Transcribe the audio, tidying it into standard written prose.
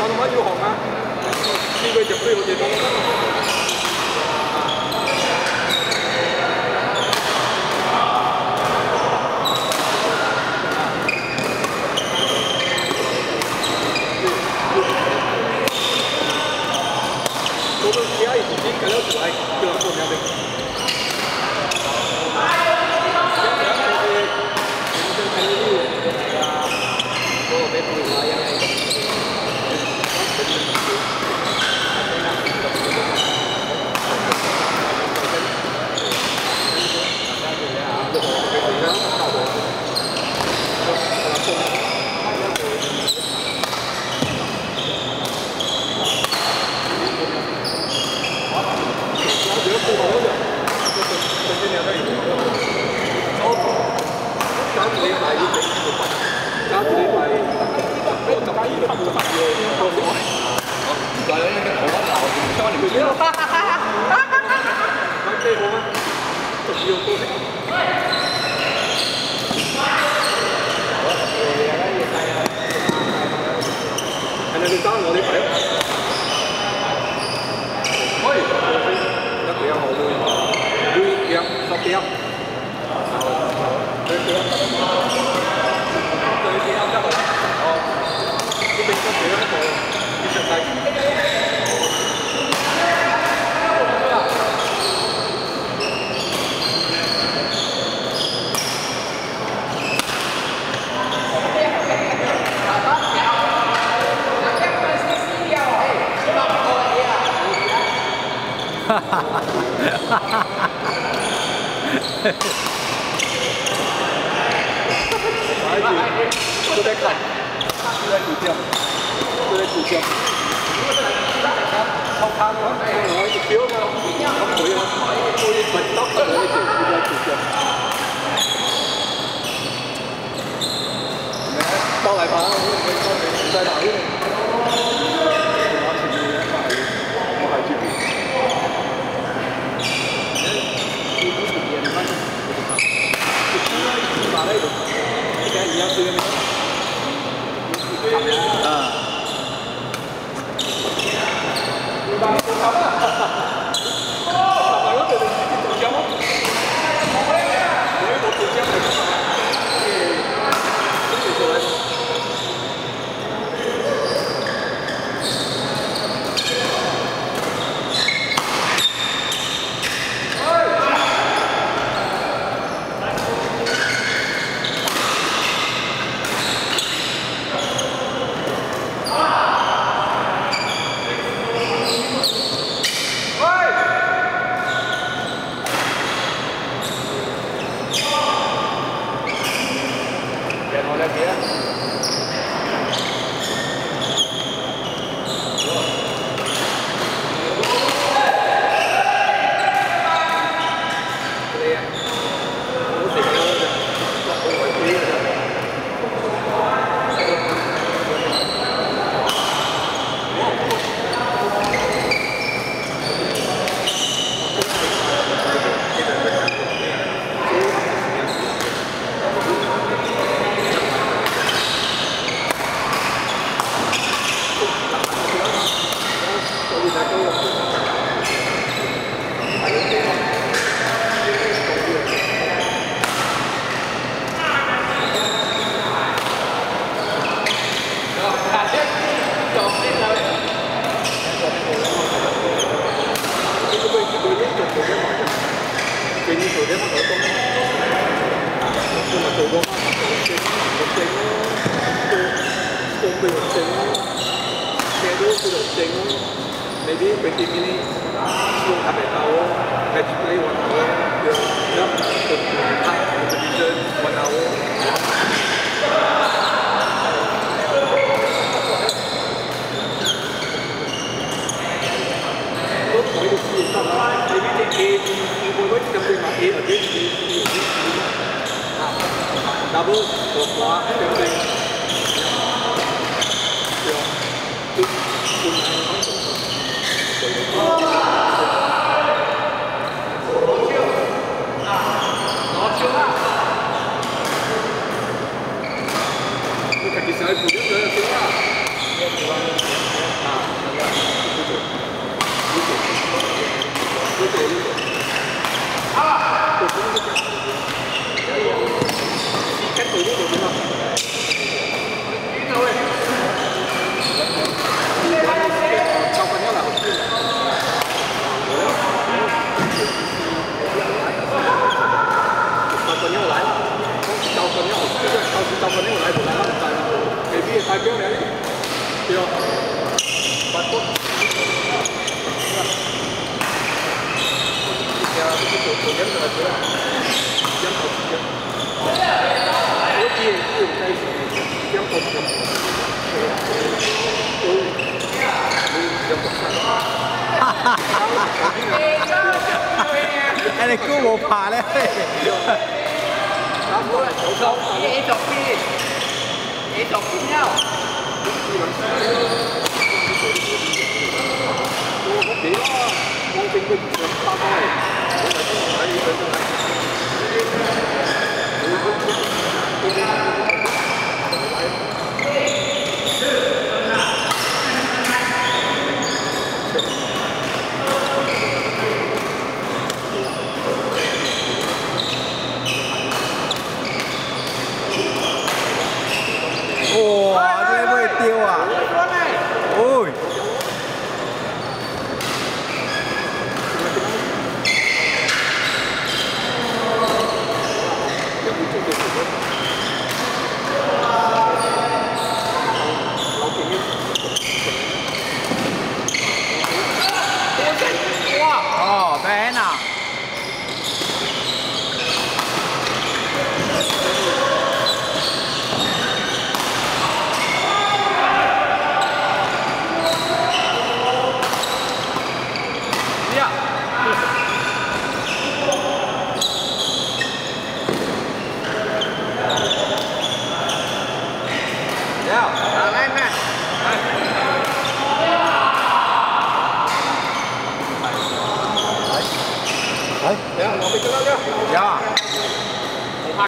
打到乜要學啊？呢個入飛我哋打到。 Todos que hay, sí, que los hay, que los ponen a ver.都在看，都在股票，都在股票。抽卡咯，我隻表嘛，咁佢啊，我亦唔得，我呢條都在股票。包嚟吧，唔使打呢。我係住邊？ Maybe 20 minutes, slow half an hour, match play 1 hour, high competition 1 hour. Maybe take A, you will something like A against B, double or khóa, everything. Cái sai của những người là Cách từ nước được không? Thôi. Sau con nhớ là con nhớ lại. Sau con nhớ lại một lại tại vì sai béo đấy. Chưa. Bắt tốt. Cái này cứu bộ phà đấy. Dễ chọc đi. Dễ chọc cùng nhau. Ồ, cái này tiêu à? Ui. Ồ, bé nào. Đấy, nó bị cái đó nhá. Dạ.